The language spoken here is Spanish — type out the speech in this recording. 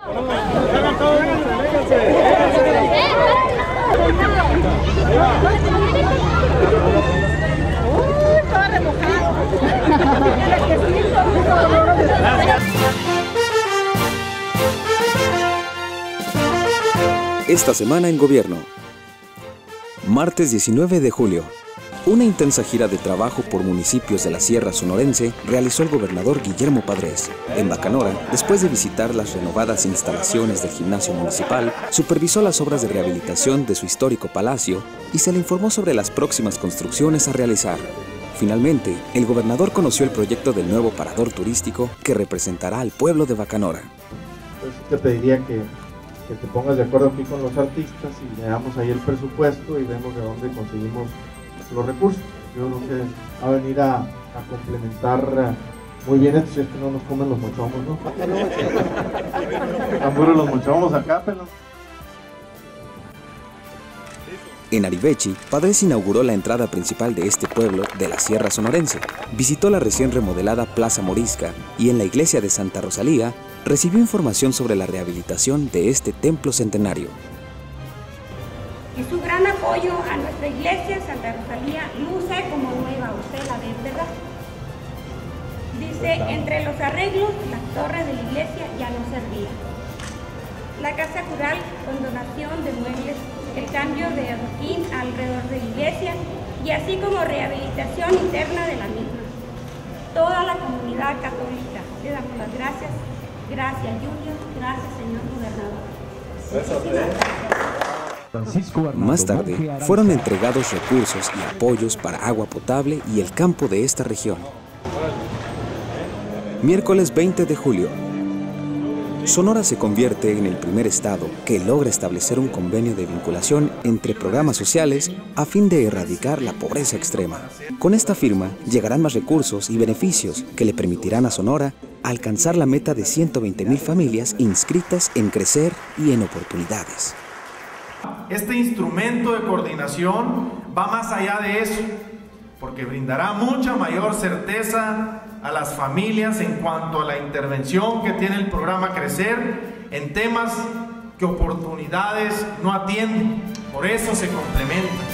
Esta semana en Gobierno. Martes 19 de julio. Una intensa gira de trabajo por municipios de la Sierra Sonorense realizó el gobernador Guillermo Padres. En Bacanora, después de visitar las renovadas instalaciones del gimnasio municipal, supervisó las obras de rehabilitación de su histórico palacio y se le informó sobre las próximas construcciones a realizar. Finalmente, el gobernador conoció el proyecto del nuevo parador turístico que representará al pueblo de Bacanora. Pues te pediría que te pongas de acuerdo aquí con los artistas y veamos ahí el presupuesto y vemos de dónde conseguimos los recursos. Yo creo que va a venir a complementar muy bien esto, si es que no nos comen los mochomos, ¿no? Están duros los mochomos acá, pero... En Arivechi, Padres inauguró la entrada principal de este pueblo de la Sierra Sonorense, visitó la recién remodelada Plaza Morisca y en la iglesia de Santa Rosalía recibió información sobre la rehabilitación de este templo centenario. Y su gran apoyo a nuestra iglesia Santa Rosalía luce como nueva, usted la ve, ¿verdad? Dice, entre los arreglos, la torre de la iglesia ya no servía. La casa cural con donación de muebles, el cambio de adoquín alrededor de la iglesia y así como rehabilitación interna de la misma. Toda la comunidad católica le damos las gracias. Gracias, Julio. Gracias, señor gobernador. Más tarde, fueron entregados recursos y apoyos para agua potable y el campo de esta región. Miércoles 20 de julio. Sonora se convierte en el primer estado que logra establecer un convenio de vinculación entre programas sociales a fin de erradicar la pobreza extrema. Con esta firma llegarán más recursos y beneficios que le permitirán a Sonora alcanzar la meta de 120,000 familias inscritas en Crecer y en Oportunidades. Este instrumento de coordinación va más allá de eso, porque brindará mucha mayor certeza a las familias en cuanto a la intervención que tiene el programa Crecer en temas que Oportunidades no atienden. Por eso se complementan.